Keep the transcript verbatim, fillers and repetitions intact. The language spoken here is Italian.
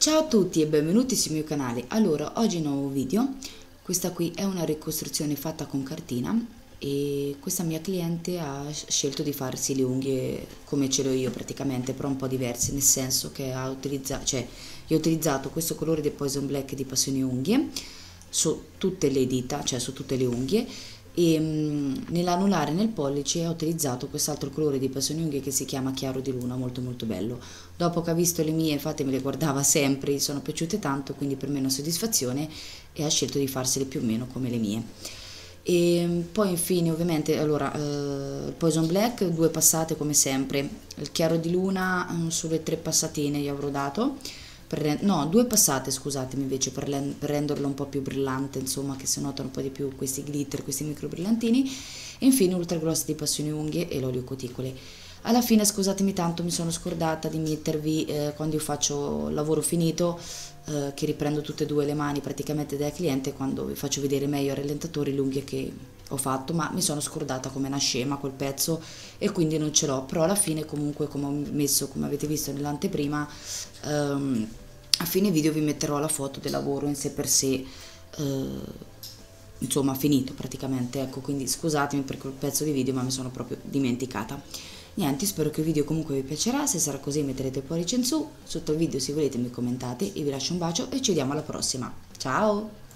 Ciao a tutti e benvenuti sul mio canale. Allora, oggi un nuovo video. Questa qui è una ricostruzione fatta con cartina e questa mia cliente ha scelto di farsi le unghie come ce l'ho io praticamente, però un po' diverse, nel senso che ha utilizzato, cioè, io ho utilizzato questo colore di Poison Black di Passione Unghie su tutte le dita, cioè su tutte le unghie, e mh, nell'anulare e nel pollice ho utilizzato quest'altro colore di Passione Unghie che si chiama Chiaro di Luna, molto molto bello. Dopo che ha visto le mie, infatti me le guardava sempre, gli sono piaciute tanto, quindi per me è una soddisfazione e ha scelto di farsele più o meno come le mie. E poi infine ovviamente allora eh, il Poison Black due passate come sempre, il Chiaro di Luna sulle tre passatine gli avrò dato per, no, due passate scusatemi invece per, per renderlo un po' più brillante, insomma, che si notano un po' di più questi glitter, questi micro brillantini, e infine Ultra Gloss di Passione Unghie e l'olio cuticole. Alla fine scusatemi tanto, mi sono scordata di mettervi eh, quando io faccio lavoro finito, eh, che riprendo tutte e due le mani praticamente dal cliente, quando vi faccio vedere meglio al rallentatore le unghie che ho fatto, ma mi sono scordata come una scema quel pezzo e quindi non ce l'ho, però alla fine comunque, come ho messo, come avete visto nell'anteprima, ehm, a fine video vi metterò la foto del lavoro in sé per sé, eh, insomma finito praticamente, ecco, quindi scusatemi per quel pezzo di video, ma mi sono proprio dimenticata. Niente, spero che il video comunque vi piacerà, se sarà così metterete il pollice in su, sotto il video se volete mi commentate, io vi lascio un bacio e ci vediamo alla prossima, ciao!